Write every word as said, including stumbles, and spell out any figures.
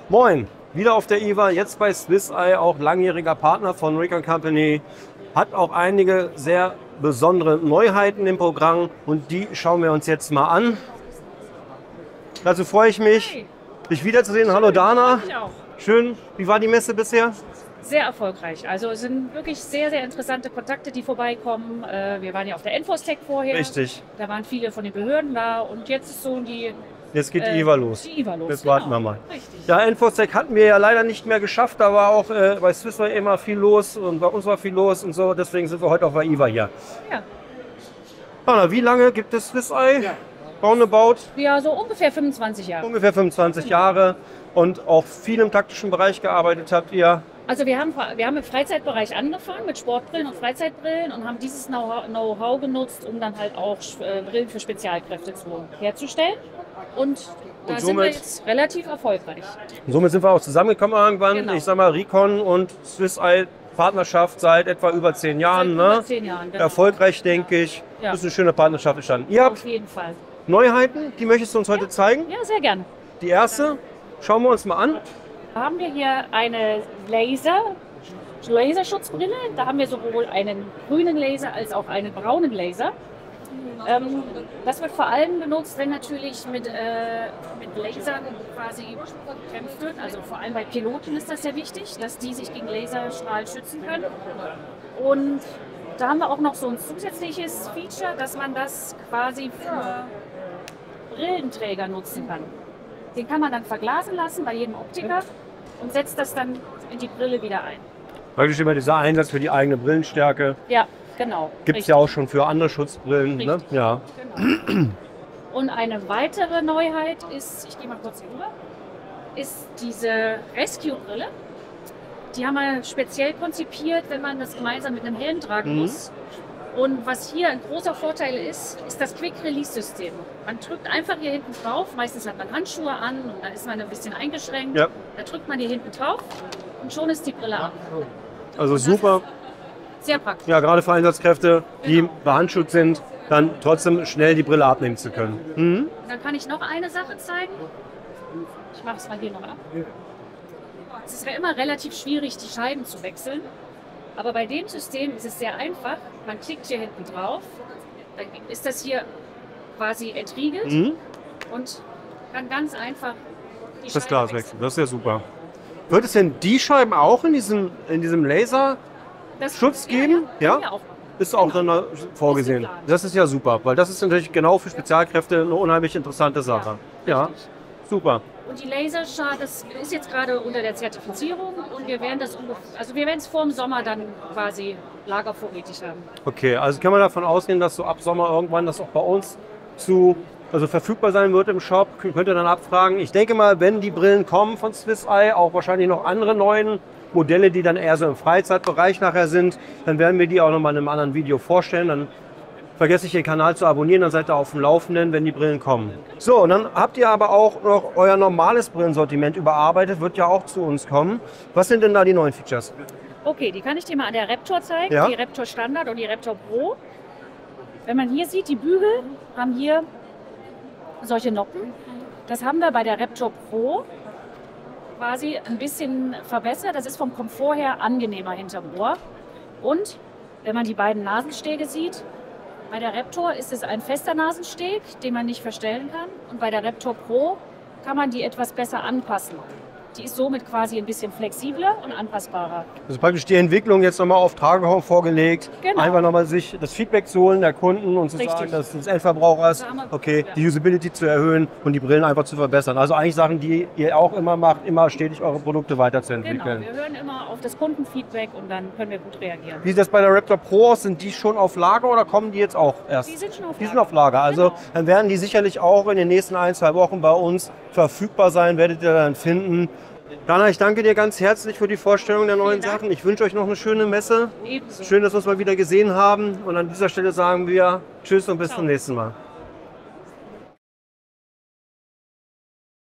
Moin, wieder auf der I W A, jetzt bei Swiss Eye, auch langjähriger Partner von Rick and Company. Hat auch einige sehr besondere Neuheiten im Programm und die schauen wir uns jetzt mal an. Dazu freue ich mich, Hey. dich wiederzusehen. Hallo Dana. Ich auch. Schön, wie war die Messe bisher? Sehr erfolgreich. Also es sind wirklich sehr, sehr interessante Kontakte, die vorbeikommen. Äh, Wir waren ja auf der Infostech vorher. Richtig. Da waren viele von den Behörden da und jetzt ist so die, Jetzt geht die äh, I W A los. die I W A los. Jetzt Genau. warten wir mal. Richtig. Ja, Infostech hatten wir ja leider nicht mehr geschafft. Da war auch äh, bei Swiss Eye immer viel los und bei uns war viel los und so. Deswegen sind wir heute auf der I W A hier. Ja. Dana, wie lange gibt es Swiss Eye? Roundabout? ja, so ungefähr fünfundzwanzig Jahre. Ungefähr fünfundzwanzig Jahre und auch viel im taktischen Bereich gearbeitet habt ihr. Also wir haben, wir haben im Freizeitbereich angefangen mit Sportbrillen und Freizeitbrillen und haben dieses Know-how Know-how genutzt, um dann halt auch äh, Brillen für Spezialkräfte zu, herzustellen. Und da Und sind wir somit- jetzt relativ erfolgreich. Und somit sind wir auch zusammengekommen irgendwann. Genau. Ich sag mal, Recon und Swiss Eye Partnerschaft seit etwa über zehn Jahren. Seit Ne? über zehn Jahren, genau. Erfolgreich, denke ich. Ja. Ist eine schöne Partnerschaft entstanden. Ihr habt Auf jeden Fall. Neuheiten, die möchtest du uns heute zeigen. Ja, sehr gerne. Die erste, schauen wir uns mal an. Da haben wir hier eine Laser, Laserschutzbrille. Da haben wir sowohl einen grünen Laser als auch einen braunen Laser. Ähm, das wird vor allem benutzt, wenn natürlich mit, äh, mit Lasern quasi gekämpft wird. Also vor allem bei Piloten ist das sehr wichtig, dass die sich gegen Laserstrahl schützen können. Und da haben wir auch noch so ein zusätzliches Feature, dass man das quasi für Brillenträger nutzen kann. Den kann man dann verglasen lassen bei jedem Optiker und setzt das dann in die Brille wieder ein. Praktisch immer dieser Einsatz für die eigene Brillenstärke. Ja, genau. Gibt es richtig. ja auch schon für andere Schutzbrillen. Ne? Richtig. Ja. Genau. Und eine weitere Neuheit ist, ich gehe mal kurz rüber, ist diese Rescue-Brille. Die haben wir speziell konzipiert, wenn man das gemeinsam mit einem Helm tragen Mhm. muss. Und was hier ein großer Vorteil ist, ist das Quick-Release-System. Man drückt einfach hier hinten drauf, meistens hat man Handschuhe an und dann ist man ein bisschen eingeschränkt. Ja. Da drückt man hier hinten drauf und schon ist die Brille ab. Also super. Sehr praktisch. Ja, gerade für Einsatzkräfte, die Genau. behandschuht sind, dann trotzdem schnell die Brille abnehmen zu können. Mhm. Und dann kann ich noch eine Sache zeigen. Ich mache es mal hier noch ab. Es ist ja immer relativ schwierig, die Scheiben zu wechseln. Aber bei dem System ist es sehr einfach. Man klickt hier hinten drauf, dann ist das hier quasi entriegelt Mhm. und kann ganz einfach die Das Scheiben Glas wechseln, das ist ja super. Wird es denn die Scheiben auch in diesem, in diesem Laser Das Schutz ja, geben? Ja, Ja? können wir auch. ist auch dann da vorgesehen? geplant. Das ist ja super, weil das ist natürlich genau für Spezialkräfte eine unheimlich interessante Sache. Ja, richtig. super. Und die Laserschar, das ist jetzt gerade unter der Zertifizierung und wir werden das ungef- also wir werden es vor dem Sommer dann quasi lagervorrätig haben. Okay, also kann man davon ausgehen, dass so ab Sommer irgendwann das auch bei uns zu, also verfügbar sein wird im Shop. Könnt ihr dann abfragen. Ich denke mal, wenn die Brillen kommen von Swiss Eye, auch wahrscheinlich noch andere neuen Modelle, die dann eher so im Freizeitbereich nachher sind, dann werden wir die auch nochmal in einem anderen Video vorstellen. Dann vergesst nicht, den Kanal zu abonnieren, dann seid ihr auf dem Laufenden, wenn die Brillen kommen. So, und dann habt ihr aber auch noch euer normales Brillensortiment überarbeitet, wird ja auch zu uns kommen. Was sind denn da die neuen Features? Okay, die kann ich dir mal an der Raptor zeigen, Ja. die Raptor Standard und die Raptor Pro. Wenn man hier sieht, die Bügel haben hier solche Noppen. Das haben wir bei der Raptor Pro quasi ein bisschen verbessert. Das ist vom Komfort her angenehmer hinterm Ohr. Und wenn man die beiden Nasenstege sieht, bei der Raptor ist es ein fester Nasensteg, den man nicht verstellen kann. Und bei der Raptor Pro kann man die etwas besser anpassen. Die ist somit quasi ein bisschen flexibler und anpassbarer. Also praktisch die Entwicklung jetzt nochmal auf Tragehorn vorgelegt. Genau. Einfach nochmal sich das Feedback zu holen der Kunden und zu Richtig. sagen, dass des Endverbrauchers, Da haben wir- okay, ja. die Usability zu erhöhen und die Brillen einfach zu verbessern. Also eigentlich Sachen, die ihr auch immer macht, immer stetig eure Produkte Genau, weiterzuentwickeln. wir hören immer auf das Kundenfeedback und dann können wir gut reagieren. Wie sieht das bei der Raptor Pro aus? Sind die schon auf Lager oder kommen die jetzt auch erst? Die sind schon auf Die sind Lager. auf Lager. Also Genau. dann werden die sicherlich auch in den nächsten ein, zwei Wochen bei uns verfügbar sein, werdet ihr dann finden. Dana, ich danke dir ganz herzlich für die Vorstellung der neuen Vielen Dank. Sachen. Ich wünsche euch noch eine schöne Messe. Ebenso. Schön, dass wir uns mal wieder gesehen haben. Und an dieser Stelle sagen wir Tschüss und bis Ciao. zum nächsten Mal.